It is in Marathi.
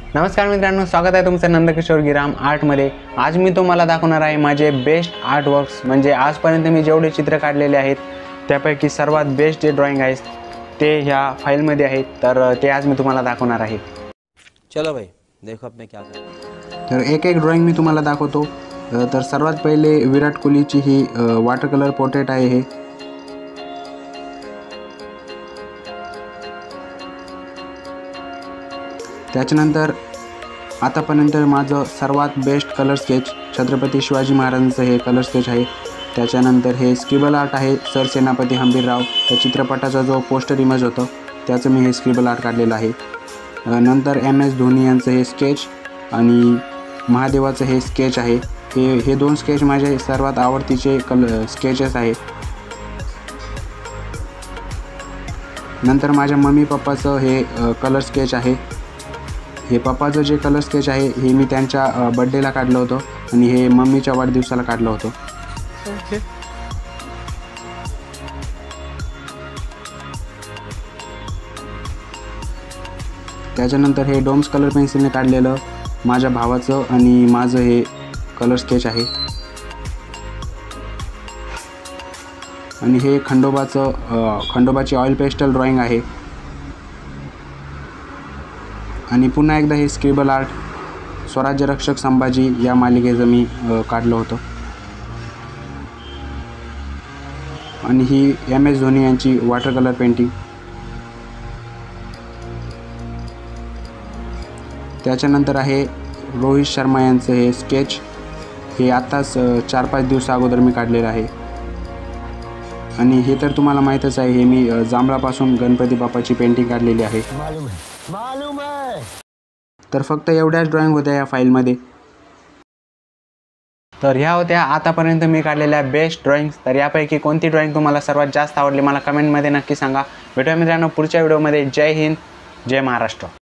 नमस्कार मित्रांनो, स्वागत आहे तुमचं नंदकिशोर गिराम आर्टमध्ये। आज मी तुम्हाला दाखवणार आहे माझे बेस्ट आर्टवर्क्स, म्हणजे आजपर्यंत मी जेवढे चित्र काढलेले आहेत त्यापैकी सर्वात बेस्ट जे ड्रॉइंग आहेत ते ह्या फाईलमध्ये आहेत। तर ते आज मी तुम्हाला दाखवणार आहे। चलो भाई देखो अब मैं क्या कर। तर एक एक ड्रॉइंग मी तुम्हाला दाखवतो। तर सर्वात पहिले विराट कोहलीची ही वॉटर कलर पोर्ट्रेट आहे। हे त्याच्यानंतर आतापर्यंत माझं सर्वात best colour sketch Chhatrapati Shivaji महाराजांचं हे कलर स्केच आहे। त्याच्यानंतर हे स्क्रिबल आर्ट आहे सर सेनापती हंबीरराव, त्या चित्रपटाचा जो पोस्टर इमेज होतं त्याचं मी हे स्क्रिबल आर्ट काढलेलं आहे। नंतर MS धोनी यांचं हे स्केच आणि महादेवाचं हे स्केच आहे। हे दोन स्केच माझे सर्वात आवडतीचे स्केचेस आहे। नंतर माझ्या मम्मी पप्पाचं हे कलर स्केच आहे। हे पप्पाचं जे कलर स्केच आहे हे मी त्यांच्या बर्थडेला काढलं होतं आणि हे मम्मीच्या वाढदिवसाला काढलं होतं। त्याच्यानंतर हे डोम्स कलर पेन्सिलने काढलेलं माझ्या भावाचं आणि माझं हे कलर स्केच आहे। आणि हे खंडोबाची ऑइल पेस्टल ड्रॉइंग आहे। आणि पुन्हा एकदा हे स्क्रिबल आर्ट स्वराज्य रक्षक संभाजी या मालिकेचं मी काढलं होतं। आणि ही MS धोनी यांची वॉटर कलर पेंटिंग। त्याच्यानंतर आहे रोहित शर्मा यांचं हे स्केच। हे आत्ताच 4-5 दिवस अगोदर मी काढलेलं आहे। आणि हे तर तुम्हाला माहीतच आहे, हे मी जांभळापासून गणपती बाप्पाची पेंटिंग काढलेली आहे। मालूम है। तर फक्त एवढ्याच ड्रॉइंग होत्या या फाईलमध्ये। तर ह्या होत्या आतापर्यंत मी काढलेल्या बेस्ट ड्रॉइंग्स। तर यापैकी कोणती ड्रॉइंग तुम्हाला सर्वात जास्त आवडली मला कमेंटमध्ये नक्की सांगा। भेटूया मित्रांनो पुढच्या व्हिडिओमध्ये। जय हिंद, जय महाराष्ट्र।